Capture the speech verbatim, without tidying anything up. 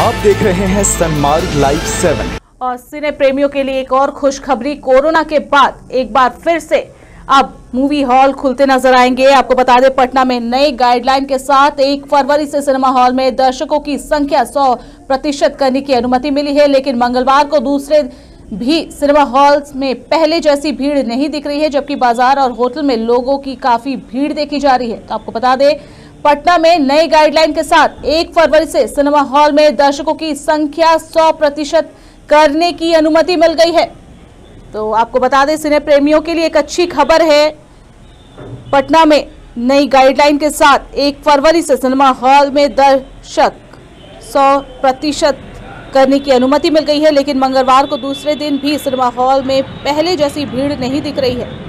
आप देख रहे हैं सनमार्ग लाइव सेवन। और सिने प्रेमियों के लिए एक और खुशखबरी, कोरोना के बाद एक बार फिर से अब मूवी हॉल खुलते नजर आएंगे। आपको बता दें, पटना में नई गाइडलाइन के साथ एक फरवरी से सिनेमा हॉल में दर्शकों की संख्या सौ प्रतिशत करने की अनुमति मिली है, लेकिन मंगलवार को दूसरे भी सिनेमा हॉल्स में पहले जैसी भीड़ नहीं दिख रही है, जबकि बाजार और होटल में लोगों की काफी भीड़ देखी जा रही है। तो आपको बता दें, पटना में नई गाइडलाइन के साथ एक फरवरी से सिनेमा हॉल में दर्शकों की संख्या सौ प्रतिशत करने की अनुमति मिल गई है। तो आपको बता दें, सिने प्रेमियों के लिए एक अच्छी खबर है। पटना में नई गाइडलाइन के साथ एक फरवरी से सिनेमा हॉल में दर्शक सौ प्रतिशत करने की अनुमति मिल गई है, लेकिन मंगलवार को दूसरे दिन भी सिनेमा हॉल में पहले जैसी भीड़ नहीं दिख रही है।